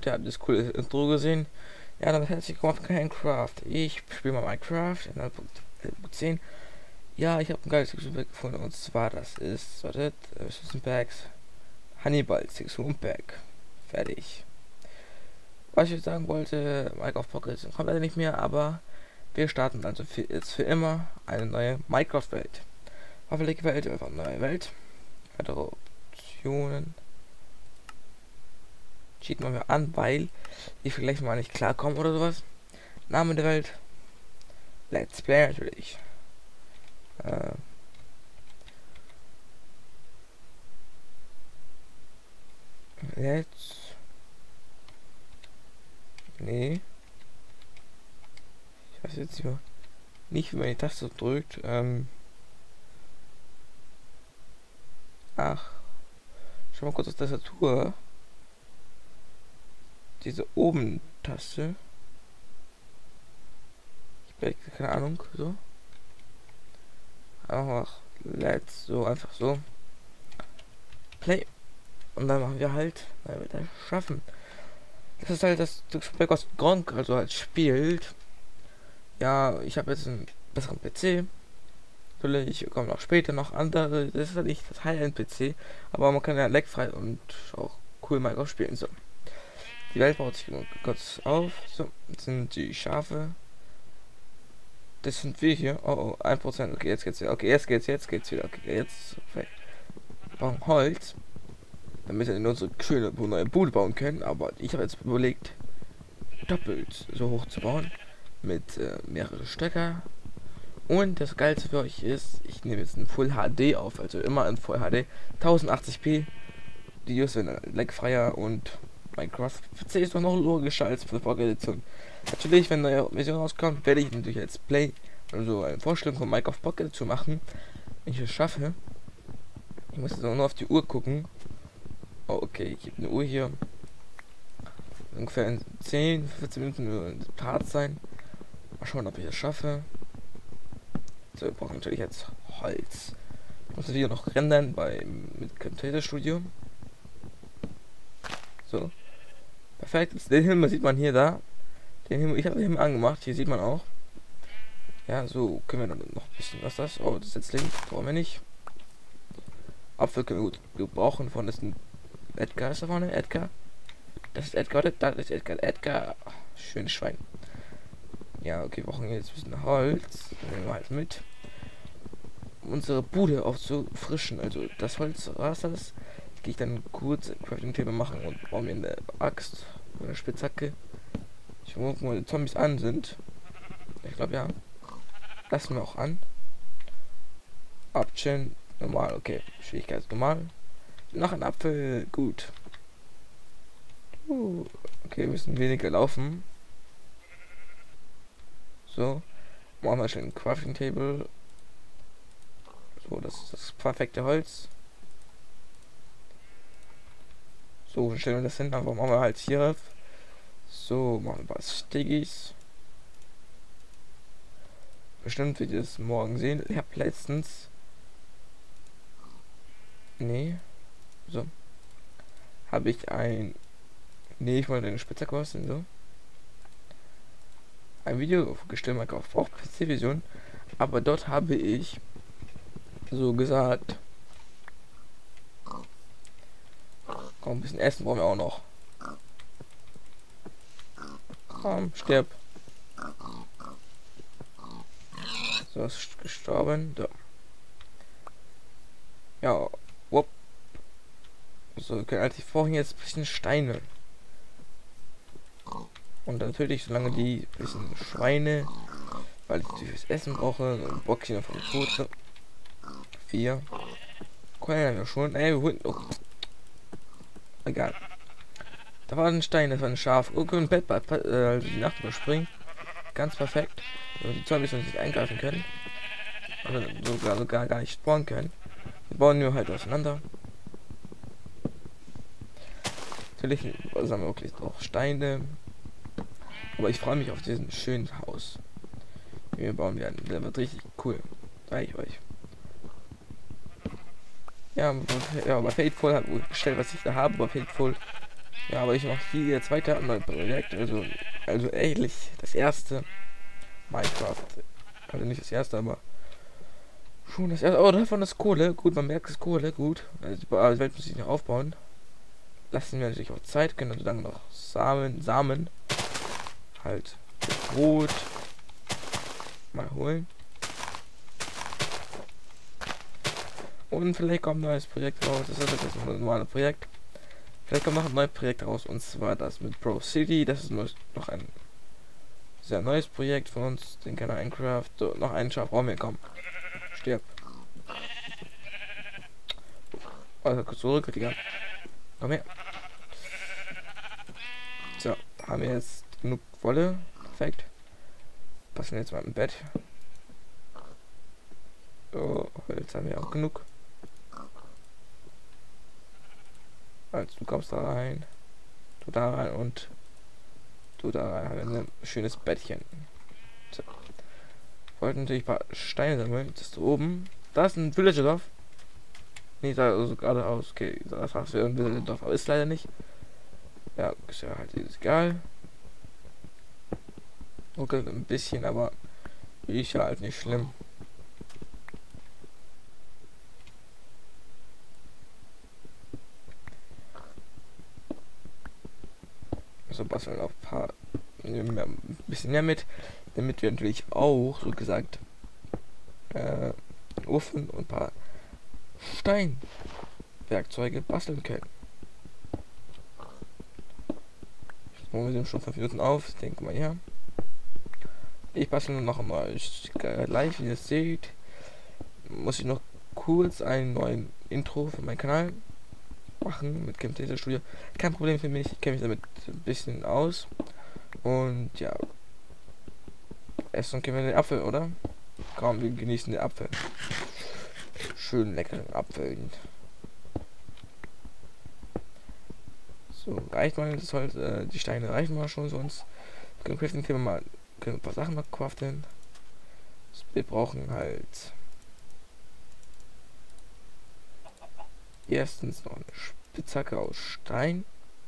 ihr habt das coole Intro gesehen. Ja, dann herzlich willkommen auf Minecraft. Ich spiele mal Minecraft in 1.10. Ja, ich habe ein geiles Texturpack gefunden, und zwar das ist, wartet, Packs Hannibal Texturpack. Fertig. Was ich sagen wollte, Minecraft Pocket kommt leider nicht mehr, aber wir starten also jetzt für immer eine neue Minecraft-Welt. Hoffentlich Welt, einfach eine neue Welt. Weitere Optionen. Cheat mal an, weil ich vielleicht mal nicht klarkomme oder sowas. Name der Welt. Let's Play natürlich. Let's. Nee. Ich weiß jetzt nicht, wie man die Taste drückt. Ach. Schau mal kurz auf Tastatur. Diese Oben-Taste. Ich habe keine Ahnung. So. Einfach let's. So, einfach so. Play. Und dann machen wir halt, dann wird er schaffen. Das ist halt das Spiel, was Gronk also halt spielt. Ja, ich habe jetzt einen besseren PC. Natürlich kommen auch später noch andere. Das ist halt nicht das High-End-PC, aber man kann ja leckfrei und auch cool Minecraft spielen. So. Die Welt baut sich kurz auf. So, jetzt sind die Schafe. Das sind wir hier. Oh, 1%. Okay, jetzt geht's wieder. Okay, jetzt geht's wieder. Okay, jetzt. Okay. Wir brauchen Holz, damit wir in unsere schöne neue Bude bauen können. Aber ich habe jetzt überlegt, doppelt so hoch zu bauen. Mit mehrere Stecker. Und das Geilste für euch ist, ich nehme jetzt ein Full HD auf. Also immer in Full HD. 1080p. Die Videos werden leckfreier und Minecraft PC ist doch noch logischer als für Edition. Natürlich, wenn eine neue Version rauskommt, werde ich natürlich als Play, also eine Vorstellung von Minecraft Pocket zu machen. Wenn ich es schaffe. Ich muss jetzt nur auf die Uhr gucken. Oh, okay, ich habe eine Uhr hier. Ungefähr in 10, 15 Minuten wird Part sein. Mal schauen, ob ich es schaffe. So, wir brauchen natürlich jetzt Holz. Ich muss das Video noch rendern mit Camtasia Studio. So. Perfekt. Den Himmel sieht man hier da. Den Himmel, ich habe den Himmel angemacht. Hier sieht man auch. Ja, so können wir dann noch ein bisschen was das. Oh, das ist jetzt links. Brauchen wir nicht. Apfel können wir gut gebrauchen. Von das ist ein Edgar ist da vorne. Edgar. Das ist Edgar. Das ist Edgar. Edgar. Schönes Schwein. Ja, okay, wir brauchen jetzt ein bisschen Holz. Nehmen wir halt mit. Um unsere Bude aufzufrischen. Also das Holz war's das. Gehe ich dann kurz Crafting Table machen und baue mir eine Axt oder eine Spitzhacke. Ich gucke mal, die Zombies an sind. Ich glaube ja. Lassen wir auch an. Option normal, okay. Schwierigkeit normal. Noch ein Apfel, gut. Okay, wir müssen weniger laufen. So. Machen wir schnell ein Crafting Table. So, das ist das perfekte Holz. So, stellen wir das hin, aber machen wir halt hier. So, machen wir was Stiggies. Bestimmt wird ihr es morgen sehen. Ich habe letztens. Nee. So. Habe ich ein. Nee, ich wollte eine Spitzhacke kosten, so. Ein Video gestellt, auf auch PC-Version. Aber dort habe ich so gesagt. Komm, ein bisschen Essen brauchen wir auch noch. Komm, stirb. So, ist gestorben. So. Ja, wupp. So, wir können eigentlich vorhin jetzt ein bisschen Steine. Und natürlich, solange die bisschen Schweine, weil ich natürlich das Essen brauche, ein Boxchen von Tote. 4. Können wir schon. Ey, wir holen. Oh. Egal. Da war ein Stein, das war ein Schaf. Oh, können Bett also die Nacht überspringen. Ganz perfekt. Und die Zombies nicht eingreifen können. Also sogar gar nicht spawnen können. Wir bauen nur halt auseinander. Natürlich haben wir wirklich auch Steine. Aber ich freue mich auf diesen schönen Haus. Wir bauen werden. Der wird richtig cool. Zeige ich euch. Ja, bei Fateful hat gestellt, was ich da habe. Bei Fateful Ja, aber ich mache hier jetzt weiter an meinem Projekt. Also ehrlich, das erste Minecraft. Also nicht das erste, aber schon das erste. Oh, davon ist Kohle. Gut, man merkt, es ist Kohle. Gut. Also die Welt muss ich noch aufbauen. Lassen wir natürlich auch Zeit, können also dann noch Samen halt Brot mal holen. Und vielleicht kommt ein neues Projekt raus. Das ist jetzt ein normales Projekt. Vielleicht kommt noch ein neues Projekt raus, und zwar das mit Pro City. Das ist noch ein sehr neues Projekt von uns, den kann Minecraft. So, noch ein Schaf brauchen wir, komm. Stirb. Also kurz zurück, Digga. Komm her. So, haben wir jetzt genug Wolle. Perfekt. Passen wir jetzt mal im Bett. So, Holz haben wir auch genug. Also du kommst da rein. Du da rein und du da rein. Haben wir ein schönes Bettchen. So. Wollten natürlich ein paar Steine sammeln. Das ist oben. Da ist ein Villagerdorf. Nee, da also geradeaus. Okay, das hast du ein Villagerdorf, aber ist leider nicht. Ja, ist ja halt egal. Okay, ein bisschen, aber ist ja halt nicht schlimm. So basteln auch ein paar ein bisschen mehr mit, damit wir natürlich auch, so gesagt, Ofen und ein paar Steinwerkzeuge basteln können. Wir sind schon 5 Minuten auf, denke mal, ja. Ich bastel noch einmal gleich, wie ihr es seht. Muss ich noch kurz einen neuen Intro für meinen Kanal machen mit Camtasia Studio. Kein Problem für mich, ich kenne mich damit ein bisschen aus. Und ja, essen können wir den Apfel, oder? Komm, wir genießen den Apfel. Schön leckeren Apfel. So, reicht mal das Holz, die Steine reichen mal schon, sonst können wir ein paar Sachen mal craften. Wir brauchen halt erstens noch eine Spitzhacke aus Stein,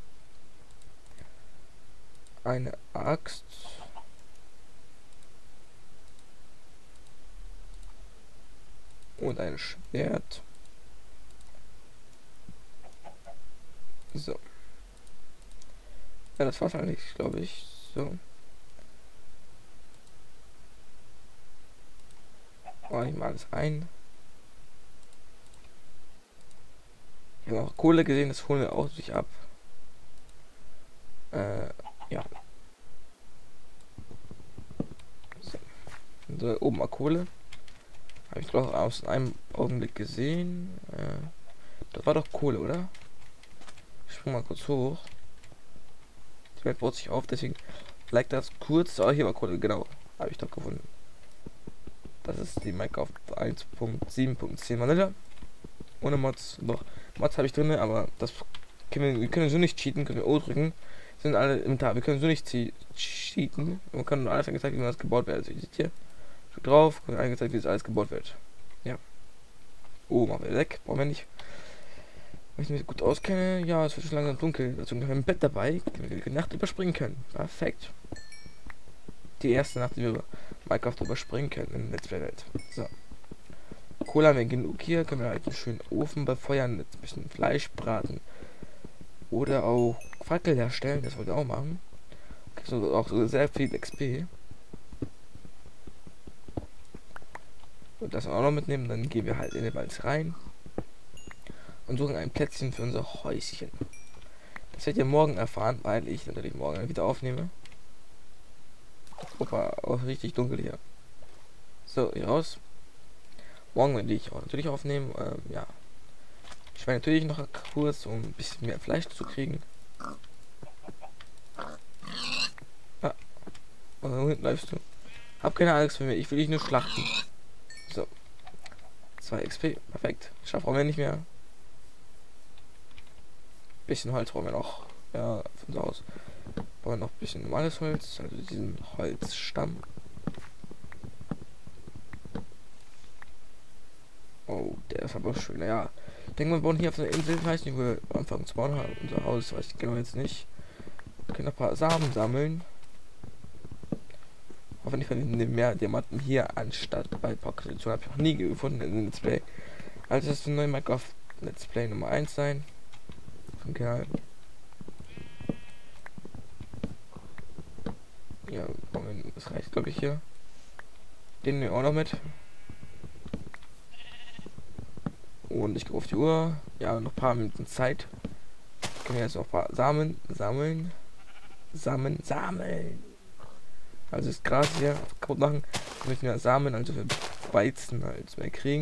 eine Axt, und ein Schwert. So. Ja, das war's eigentlich, glaube ich. So. Ich mal alles ein. Ich habe auch Kohle gesehen, das holen wir auch sich ab. Ja. So, oben mal Kohle. Habe ich doch aus einem Augenblick gesehen. Das war doch Kohle, oder? Ich spring mal kurz hoch. Die Welt baut sich auf, deswegen like das kurz. Oh, hier war Kohle, genau. Habe ich doch gefunden. Das ist die Minecraft 1.7.10 Vanilla. Ohne Mods. Doch, Mods habe ich drin, aber das wir können so nicht cheaten, können wir O drücken. Sind alle im Tab. Wir können so nicht cheaten. Man kann nur alles angezeigt, wie man das gebaut wird. Also ihr seht hier. Drück drauf, wird angezeigt, wie das alles gebaut wird. Ja. Oh, machen wir weg. Brauchen wir nicht. Wenn ich mich gut auskenne, ja, es wird schon langsam dunkel. Also wir haben ein Bett dabei, damit wir die Nacht überspringen können. Perfekt. Die erste Nacht, die wir Minecraft überspringen können in Let's Play Welt. So. Kohle haben wir genug hier, können wir halt einen schönen Ofen befeuern, mit ein bisschen Fleisch braten. Oder auch Fackel herstellen, das wollen wir auch machen. Okay, so, auch so sehr viel XP. Und das auch noch mitnehmen, dann gehen wir halt in den Wald rein. Und suchen ein Plätzchen für unser Häuschen. Das werdet ihr morgen erfahren, weil ich natürlich morgen wieder aufnehme. Opa, auch richtig dunkel hier. So, hier raus. Morgen werde ich auch natürlich aufnehmen. Ja. Ich werde natürlich noch kurz, um ein bisschen mehr Fleisch zu kriegen. Ah. Und da hinten bleibst du. Hab keine Angst für mich, ich will dich nur schlachten. So. 2 XP, perfekt. Schaff brauchen wir nicht mehr. Bisschen Holz brauchen wir noch. Ja, für unser Haus. Brauchen wir noch ein bisschen normales Holz, also diesen Holzstamm. Oh, der ist aber schön. Ja, denke, wir bauen hier auf der Insel. Ich weiß nicht, wo wir anfangen zu bauen haben. Unser Haus weiß ich genau jetzt nicht. Wir können noch ein paar Samen sammeln. Hoffentlich finden wir mehr Diamanten hier anstatt bei Pocket. Habe ich noch nie gefunden in Let's Play. Also das ist ein neues Minecraft Let's Play Nummer 1 sein. Vom Kanal. Ja, das reicht glaube ich hier. Den nehmen wir auch noch mit. Und ich gehe auf die Uhr. Ja, noch ein paar Minuten Zeit. Können wir jetzt noch ein paar Samen sammeln. Sammeln. Also das Gras hier kaputt machen. Damit wir Samen, also für Weizen halt mehr kriegen.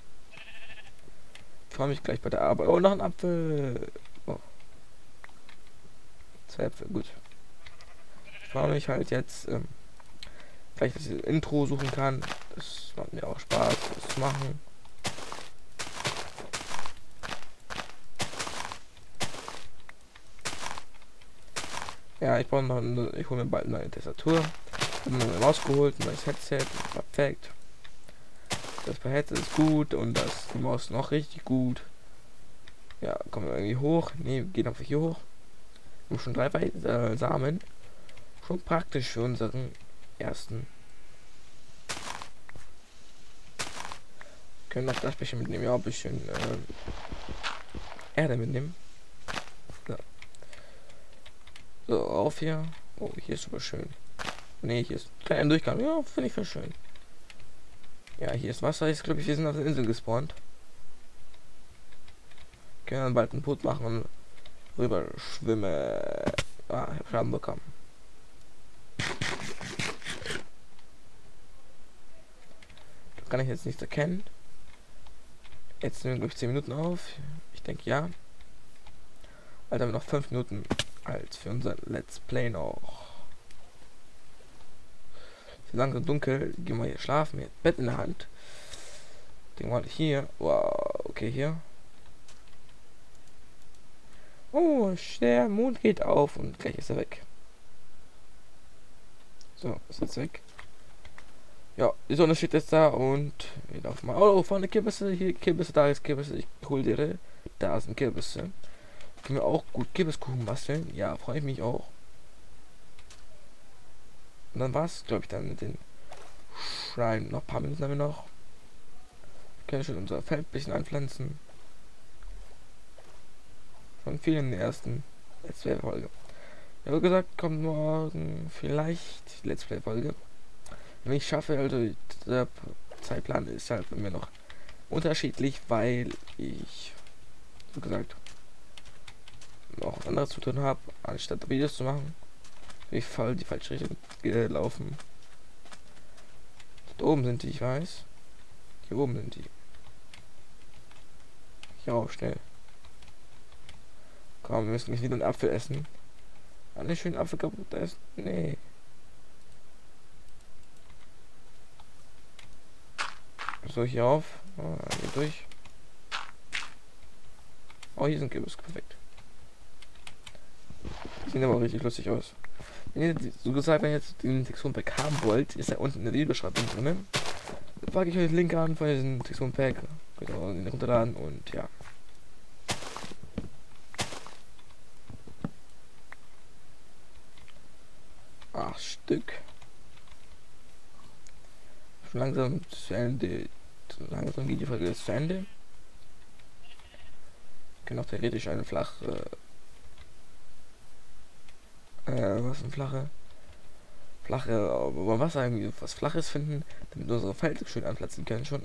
Ich freue mich gleich bei der Arbeit. Oh, noch ein Apfel. Oh. 2 Äpfel, gut. Ich freue mich halt jetzt, vielleicht, dass ich das Intro suchen kann. Das macht mir auch Spaß, das zu machen. Ja, ich brauche noch ich hole mir bald eine neue Tastatur. Ich habe mir eine Maus geholt, ein neues Headset, perfekt. Das bei Headset ist gut und das die Maus noch richtig gut. Ja, kommen wir irgendwie hoch. Ne, gehen einfach hier hoch. Wir haben schon 3 Samen. Schon praktisch für unseren ersten. Können noch Glasbecher mitnehmen, ja, ein bisschen Erde mitnehmen. So. So, auf hier. Oh, hier ist super schön. Ne, hier ist ein kleiner Durchgang. Ja, finde ich voll schön. Ja, hier ist Wasser. Jetzt glaube ich, wir sind auf der Insel gespawnt. Können dann bald ein Boot machen und rüber schwimmen. Ah, ich habe Schaden bekommen. Da kann ich jetzt nichts erkennen. Jetzt nehmen wir glaube ich 10 Minuten auf. Ich denke ja. Alter, haben wir noch 5 Minuten als für unser Let's Play noch. Es ist langsam dunkel. Gehen wir hier schlafen. Mit Bett in der Hand. Den mal hier. Wow, okay, hier. Oh, der Mond geht auf und gleich ist er weg. So, ist jetzt weg. Ja, die Sonne steht jetzt da und wir laufen mal. Oh, vorne Kürbisse, hier Kürbisse, da ist Kürbisse. Ich hol dir. Da sind Kürbisse. Können wir auch gut Kürbiskuchen basteln? Ja, freue ich mich auch. Und dann war's, glaube ich, dann mit den Schreien. Noch ein paar Minuten haben wir noch. Wir können schon unser Feld ein bisschen anpflanzen. Von vielen ersten Let's Play Folge. Ja, wie gesagt, kommt morgen vielleicht Let's Play Folge. Wenn ich schaffe, also der Zeitplan ist halt bei mir noch unterschiedlich, weil ich, wie gesagt, noch was anderes zu tun habe, anstatt Videos zu machen. Bin ich voll die falsche Richtung gelaufen. Da oben sind die, ich weiß. Hier oben sind die. Hier auch schnell. Komm, wir müssen nicht wieder einen Apfel essen. Alle schön Apfel kaputt essen. Nee. So, hier auf. Oh, hier durch. Oh, hier sind Kürbis. Perfekt. Die sehen aber auch richtig lustig aus. Wenn ihr, so gesagt, wenn ihr jetzt den Texturenpack haben wollt, ist da unten in der Videobeschreibung drin. Da packe ich euch den Link an von diesem Texturenpack. Könnt ihr auch den runterladen und ja. Stück. Schon langsam zu Ende. Langsam geht die Folge jetzt zu Ende. Wir können auch theoretisch eine flache. Was ein flache Wasser irgendwie was Flaches finden, damit wir unsere Felder schön anplatzen können schon.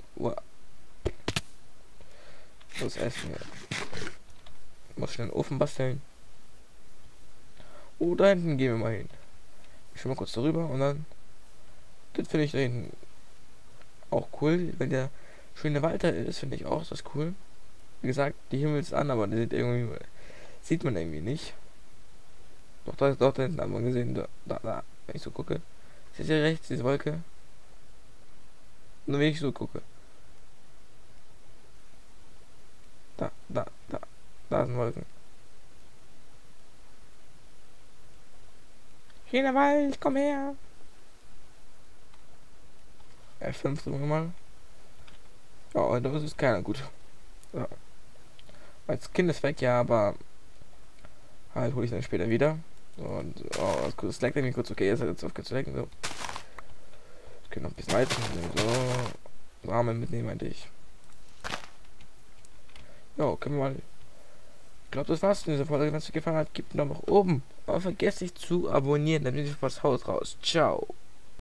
Das essen wir. Muss schnell einen Ofen basteln. Oh, da hinten gehen wir mal hin. Ich schau mal kurz darüber und dann. Das finde ich da hinten auch cool, wenn der schöne Wald da ist, finde ich auch das cool. Wie gesagt, die Himmel ist an, aber sieht man irgendwie nicht. Doch da hinten haben wir gesehen, da, wenn ich so gucke. Seht ihr rechts, diese Wolke? Nur wenn ich so gucke. Da sind Wolken. Hier in der Wald, komm her. F5 drücken wir mal. Ja, das ist keiner gut. Ja. Als Kind ist weg, ja, aber halt hole ich dann später wieder. Und oh, das leckt irgendwie kurz. Okay, jetzt hat es aufgehört zu lecken. So. Ich kann noch ein bisschen heizen. So. Rahmen mitnehmen, meinte ich. Jo, können wir mal. Ich glaube, das war's in dieser Folge. Wenn es euch gefallen hat, gebt einen Daumen nach oben. Aber vergesst nicht zu abonnieren, dann bin ich was Haus raus. Ciao.